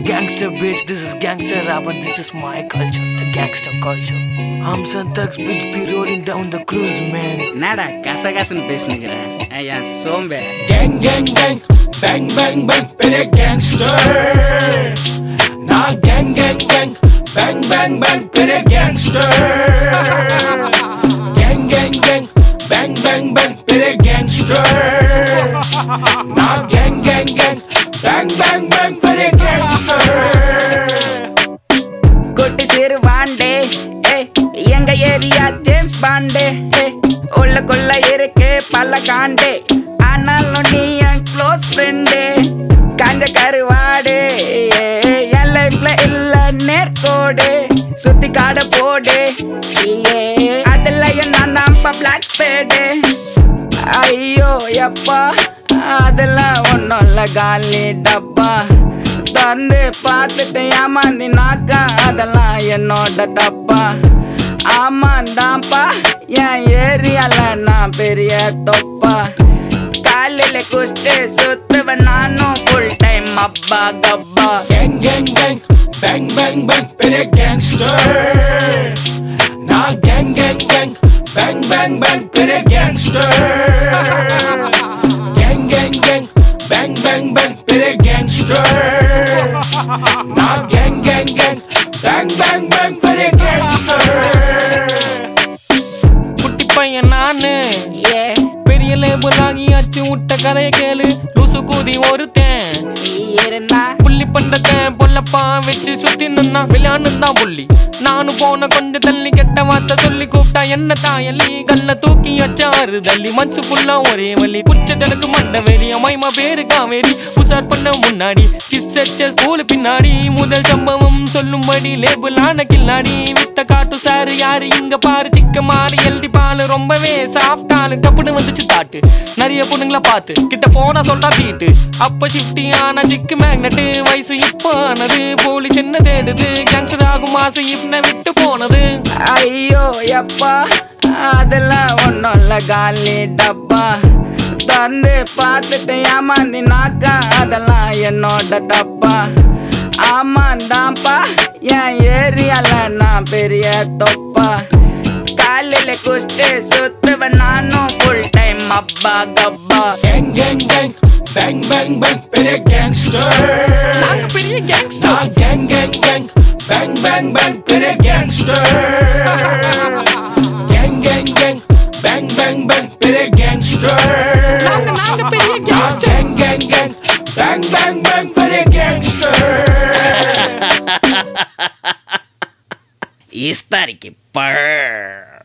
gangster bitch, this is gangster rap and this is my culture, the gangster culture. Arms and thugs bitch be rolling down the cruise man. Nada, kasagasan pesnigra. Aya sombe. Gang gang gang, bang bang bang, pere gangster. Na gang gang gang, bang bang bang, pere gangster. Gang gang gang, bang bang bang, pere gangster. Na gang gang gang, bang bang bang, pere gangster. Good sir one day, எங்க area James பாண்டே. உள்ளக்குள்ள இருக்கே பல காண்டே, ஆனாலும் நீ என் close friend. காஞ்ச கருவாடு என் லைஃப்ல இல்ல நேர்கோடு, சுத்தி காட போடு அதுல நான் தான்ப்பா பிளாக் ஸ்பேடு. ஐயோ எப்பா அதெல்லாம் ஒன்றும் இல்லை காலி டப்பா. தந்து பார்த்துட்டு ஏமாந்தினாக்கா அதெல்லாம் என்னோட தப்பா. ஆமாந்தாப்பா என் ஏரியால நான் பெரிய தொப்பா. காலையில குஸ்டு சுத்துவன் நானும் ஃபுல் டைம் அப்பா கப்பா. Gang gang gang, bang bang bang, pere gangster. Na gang gang gang, bang bang bang, pere gangster. Gang gang gang, bang bang bang, pere gangster. Na gang gang gang, bang bang bang, pere gangster. குட்டி பையன் நானு பெரிய label ஆகியாச்சு விட்ட கதையை கேளு. லூசு கூதி ஒருத்தன் இருந்தா புள்ளி பண்டத்தை பொல்லப்பா வச்சு சுத்தி நின்னா விளையாண்டு தான் புள்ளி. நானும் போன கொஞ்சம் தள்ளி கெட்ட வார்த்தை சொல்லி கூப்பிட்டா என்ன தாயல்லி. கல்ல தூக்கி வச்சாரு தள்ளி மனசு ஃபுல்லா ஒரே வலி. புச்சதனுக்கு மண்ட வெறி அம்மா பேரு காவேரி. உசார் பண்ண முன்னாடி கிஸ் வச்ச ஸ்கூலு பின்னாடி. முதல் சம்பவம் சொல்லும்படி லேபிள் ஆன கில்லாடி. வித்த காட்டு சாரு யாரு இங்க பாரு சிக்க மாறி எழுதி பாலு. ரொம்பவே சாஃப்ட் ஆளு கப்புன்னு வந்துச்சு தாட்டு. நிறைய பொண்ணுங்கள பார்த்து கிட்ட போனா சொல்றா தீட்டு. அப்ப ஷிஃப்டி ஆனா சிக்கு மேக்னெட்டு. வயசு இப்போ ஆனது போலீஸ் என்ன தேடுது. கேங்ஸ்டர் ஆகும் ஆசை இப்ப விட்டு போனது. ஐயோ எப்பா அதெல்லாம் ஒன்றும் இல்லை காலி டப்பா. தந்து பார்த்துட்டு ஏமாந்தினாக்கா அதெல்லாம் என்னோட தப்பா. ஆமாந்தாப்பா என் ஏரியால நான் பெரிய தொப்பா. காலையில குஸ்டு சுத்துவன் நானும் ஃபுல் டைம் அப்பா கப்பா. Gang gang gang, bang bang bang, pere gangster. நாங்க பெரிய gangster. Na gang gang gang, bang bang bang, pere gangster. Gang gang gang, bang bang bang, pere gangster. நாங்க பெரிய Na gangster. gang gang gang, bang bang bang, pere gangster. இஸ்தாரிக்கு பழ